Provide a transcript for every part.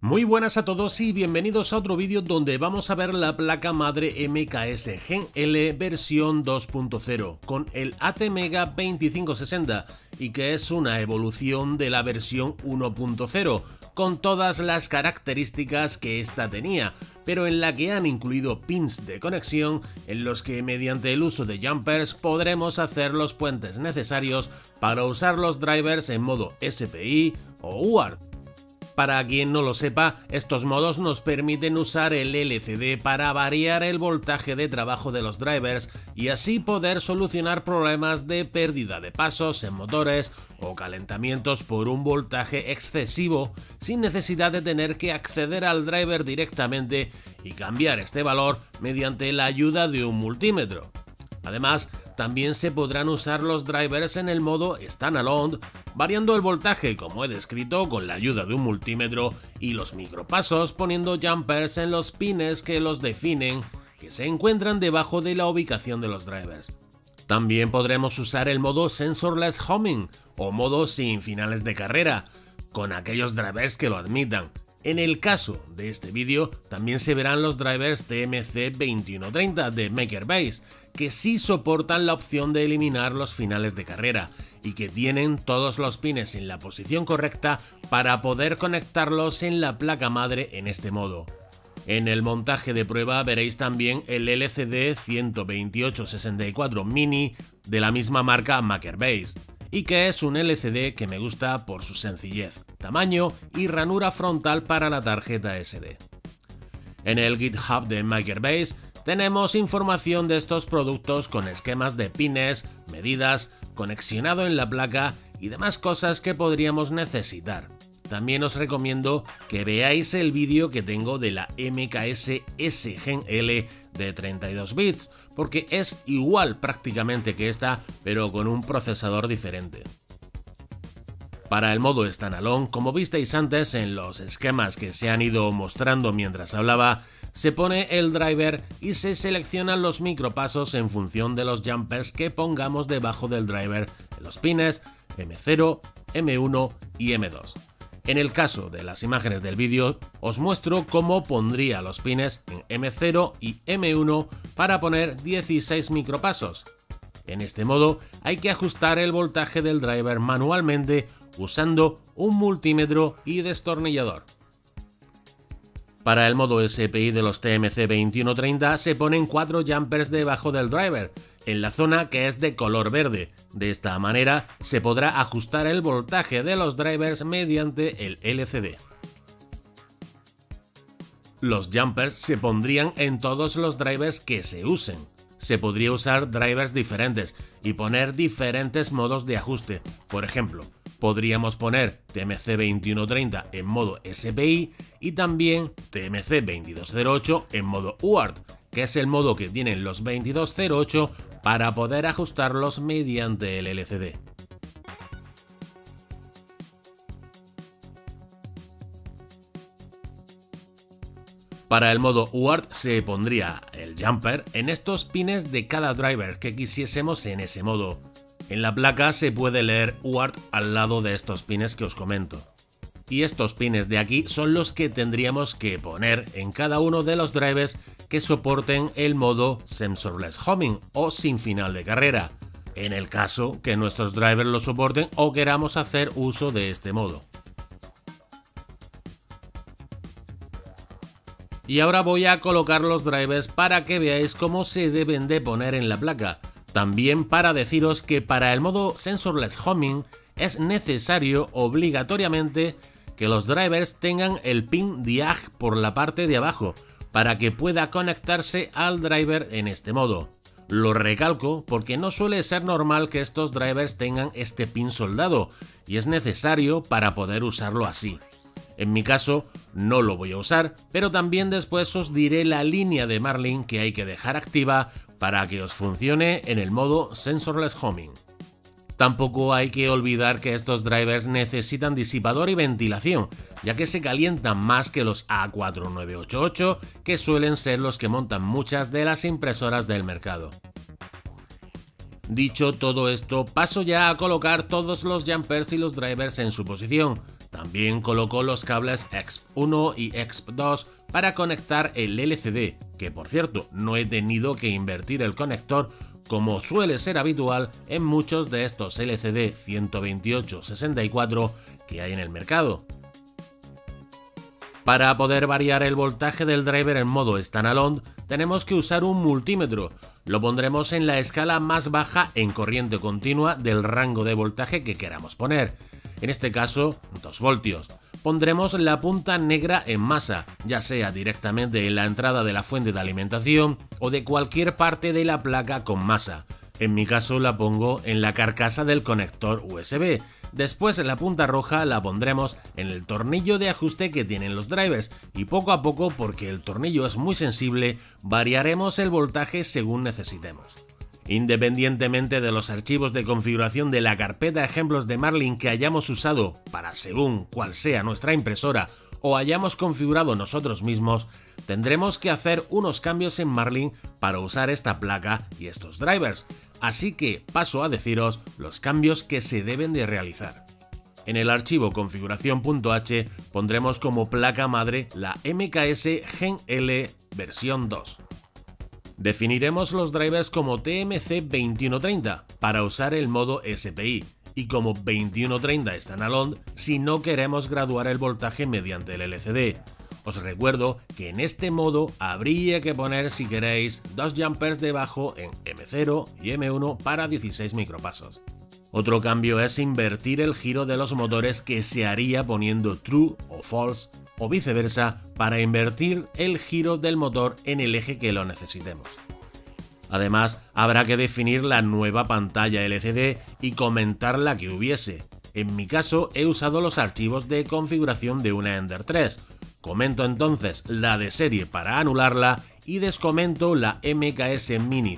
Muy buenas a todos y bienvenidos a otro vídeo donde vamos a ver la placa madre MKS Gen L versión 2.0 con el ATmega 2560 y que es una evolución de la versión 1.0 con todas las características que esta tenía, pero en la que han incluido pins de conexión en los que mediante el uso de jumpers podremos hacer los puentes necesarios para usar los drivers en modo SPI o UART. Para quien no lo sepa, estos modos nos permiten usar el LCD para variar el voltaje de trabajo de los drivers y así poder solucionar problemas de pérdida de pasos en motores o calentamientos por un voltaje excesivo sin necesidad de tener que acceder al driver directamente y cambiar este valor mediante la ayuda de un multímetro. Además, también se podrán usar los drivers en el modo standalone, variando el voltaje como he descrito con la ayuda de un multímetro y los micropasos poniendo jumpers en los pines que los definen, que se encuentran debajo de la ubicación de los drivers. También podremos usar el modo sensorless homing o modo sin finales de carrera, con aquellos drivers que lo admitan. En el caso de este vídeo también se verán los drivers TMC2130 de MakerBase, que sí soportan la opción de eliminar los finales de carrera y que tienen todos los pines en la posición correcta para poder conectarlos en la placa madre en este modo. En el montaje de prueba veréis también el LCD 12864 Mini de la misma marca MakerBase, y que es un LCD que me gusta por su sencillez, tamaño y ranura frontal para la tarjeta SD. En el GitHub de MakerBase tenemos información de estos productos con esquemas de pines, medidas, conexionado en la placa y demás cosas que podríamos necesitar. También os recomiendo que veáis el vídeo que tengo de la MKS S Gen L de 32 bits, porque es igual prácticamente que esta, pero con un procesador diferente. Para el modo standalone, como visteis antes en los esquemas que se han ido mostrando mientras hablaba, se pone el driver y se seleccionan los micropasos en función de los jumpers que pongamos debajo del driver en los pines M0, M1 y M2. En el caso de las imágenes del vídeo, os muestro cómo pondría los pines en M0 y M1 para poner 16 micropasos. En este modo hay que ajustar el voltaje del driver manualmente usando un multímetro y destornillador. Para el modo SPI de los TMC2130 se ponen 4 jumpers debajo del driver, en la zona que es de color verde. De esta manera se podrá ajustar el voltaje de los drivers mediante el LCD. Los jumpers se pondrían en todos los drivers que se usen. Se podría usar drivers diferentes y poner diferentes modos de ajuste. Por ejemplo, podríamos poner TMC2130 en modo SPI y también TMC2208 en modo UART, que es el modo que tienen los 2208 para poder ajustarlos mediante el LCD. Para el modo UART se pondría el jumper en estos pines de cada driver que quisiésemos en ese modo. En la placa se puede leer UART al lado de estos pines que os comento. Y estos pines de aquí son los que tendríamos que poner en cada uno de los drivers que soporten el modo sensorless homing o sin final de carrera, en el caso que nuestros drivers lo soporten o queramos hacer uso de este modo. Y ahora voy a colocar los drivers para que veáis cómo se deben de poner en la placa. También para deciros que para el modo sensorless homing es necesario obligatoriamente que los drivers tengan el pin DIAG por la parte de abajo para que pueda conectarse al driver en este modo. Lo recalco porque no suele ser normal que estos drivers tengan este pin soldado y es necesario para poder usarlo así. En mi caso no lo voy a usar, pero también después os diré la línea de Marlin que hay que dejar activa para que os funcione en el modo sensorless homing. Tampoco hay que olvidar que estos drivers necesitan disipador y ventilación, ya que se calientan más que los A4988, que suelen ser los que montan muchas de las impresoras del mercado. Dicho todo esto, paso ya a colocar todos los jumpers y los drivers en su posición. También coloco los cables EXP1 y EXP2 para conectar el LCD, que por cierto no he tenido que invertir el conector como suele ser habitual en muchos de estos LCD 128-64 que hay en el mercado. Para poder variar el voltaje del driver en modo standalone, tenemos que usar un multímetro. Lo pondremos en la escala más baja en corriente continua del rango de voltaje que queramos poner. En este caso, 2 voltios. Pondremos la punta negra en masa, ya sea directamente en la entrada de la fuente de alimentación o de cualquier parte de la placa con masa. En mi caso la pongo en la carcasa del conector USB. Después la punta roja la pondremos en el tornillo de ajuste que tienen los drivers y poco a poco, porque el tornillo es muy sensible, variaremos el voltaje según necesitemos. Independientemente de los archivos de configuración de la carpeta ejemplos de Marlin que hayamos usado para según cuál sea nuestra impresora o hayamos configurado nosotros mismos, tendremos que hacer unos cambios en Marlin para usar esta placa y estos drivers, así que paso a deciros los cambios que se deben de realizar. En el archivo configuración.h pondremos como placa madre la MKS Gen L versión 2. Definiremos los drivers como TMC2130 para usar el modo SPI y como 2130 standalone si no queremos graduar el voltaje mediante el LCD. Os recuerdo que en este modo habría que poner, si queréis, 2 jumpers debajo en M0 y M1 para 16 micropasos. Otro cambio es invertir el giro de los motores, que se haría poniendo true o false o viceversa para invertir el giro del motor en el eje que lo necesitemos. Además, habrá que definir la nueva pantalla LCD y comentar la que hubiese. En mi caso he usado los archivos de configuración de una Ender 3. Comento entonces la de serie para anularla y descomento la MKS Mini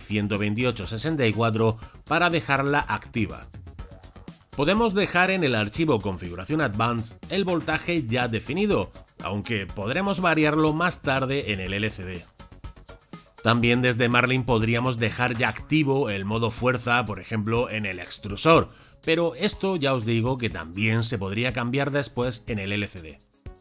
128-64 para dejarla activa. Podemos dejar en el archivo configuración Advanced el voltaje ya definido, aunque podremos variarlo más tarde en el LCD. También desde Marlin podríamos dejar ya activo el modo fuerza, por ejemplo en el extrusor, pero esto ya os digo que también se podría cambiar después en el LCD.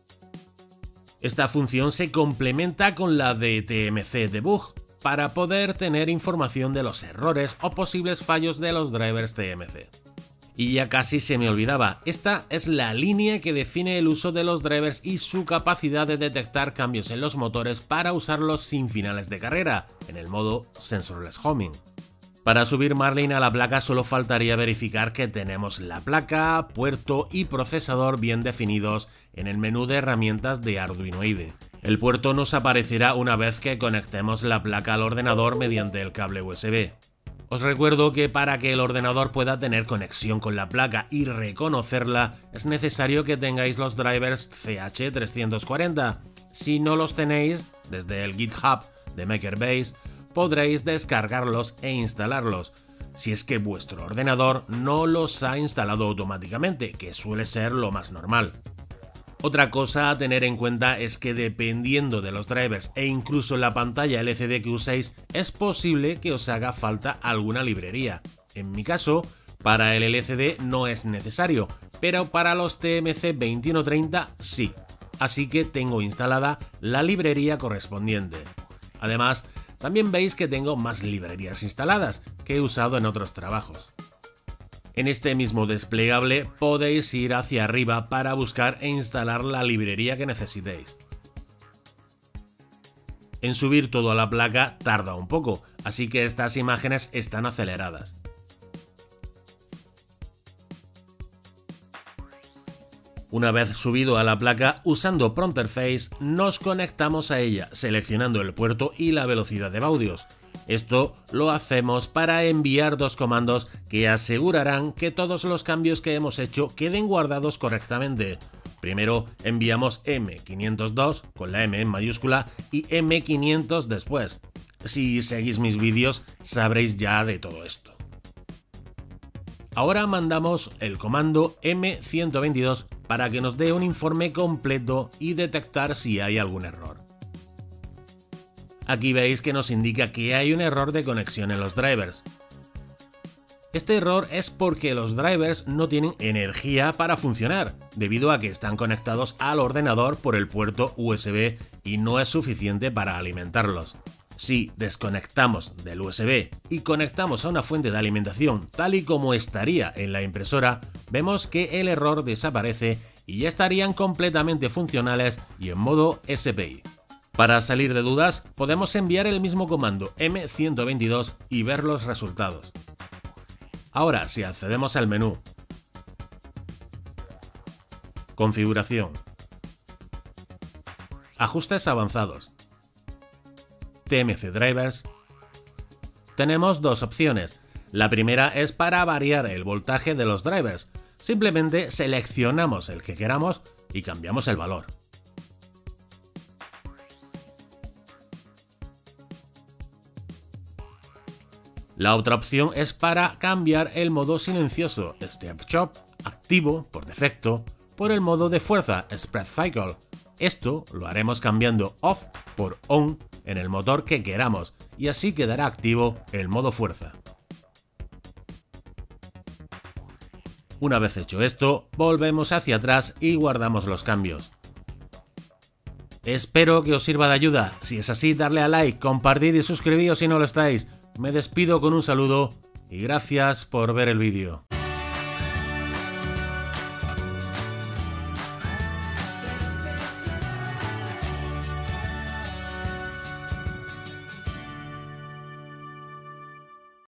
Esta función se complementa con la de TMC Debug para poder tener información de los errores o posibles fallos de los drivers TMC. Y ya casi se me olvidaba, esta es la línea que define el uso de los drivers y su capacidad de detectar cambios en los motores para usarlos sin finales de carrera, en el modo Sensorless Homing. Para subir Marlin a la placa solo faltaría verificar que tenemos la placa, puerto y procesador bien definidos en el menú de herramientas de Arduino IDE. El puerto nos aparecerá una vez que conectemos la placa al ordenador mediante el cable USB. Os recuerdo que para que el ordenador pueda tener conexión con la placa y reconocerla, es necesario que tengáis los drivers CH340. Si no los tenéis, desde el GitHub de MakerBase podréis descargarlos e instalarlos, si es que vuestro ordenador no los ha instalado automáticamente, que suele ser lo más normal. Otra cosa a tener en cuenta es que dependiendo de los drivers e incluso la pantalla LCD que uséis, es posible que os haga falta alguna librería. En mi caso, para el LCD no es necesario, pero para los TMC 2130 sí, así que tengo instalada la librería correspondiente. Además, también veis que tengo más librerías instaladas que he usado en otros trabajos. En este mismo desplegable podéis ir hacia arriba para buscar e instalar la librería que necesitéis. En subir todo a la placa tarda un poco, así que estas imágenes están aceleradas. Una vez subido a la placa, usando Pronterface, nos conectamos a ella, seleccionando el puerto y la velocidad de baudios. Esto lo hacemos para enviar 2 comandos que asegurarán que todos los cambios que hemos hecho queden guardados correctamente. Primero enviamos M502 con la M en mayúscula y M500 después. Si seguís mis vídeos sabréis ya de todo esto. Ahora mandamos el comando M122 para que nos dé un informe completo y detectar si hay algún error. Aquí veis que nos indica que hay un error de conexión en los drivers. Este error es porque los drivers no tienen energía para funcionar, debido a que están conectados al ordenador por el puerto USB y no es suficiente para alimentarlos. Si desconectamos del USB y conectamos a una fuente de alimentación tal y como estaría en la impresora, vemos que el error desaparece y ya estarían completamente funcionales y en modo SPI. Para salir de dudas, podemos enviar el mismo comando M122 y ver los resultados. Ahora, si accedemos al menú, Configuración, Ajustes avanzados, TMC Drivers, tenemos dos opciones. La primera es para variar el voltaje de los drivers. Simplemente seleccionamos el que queramos y cambiamos el valor. La otra opción es para cambiar el modo silencioso Step Chop, activo por defecto, por el modo de fuerza Spread Cycle. Esto lo haremos cambiando Off por On en el motor que queramos y así quedará activo el modo fuerza. Una vez hecho esto, volvemos hacia atrás y guardamos los cambios. Espero que os sirva de ayuda. Si es así, darle a like, compartid y suscribíos si no lo estáis. Me despido con un saludo y gracias por ver el vídeo.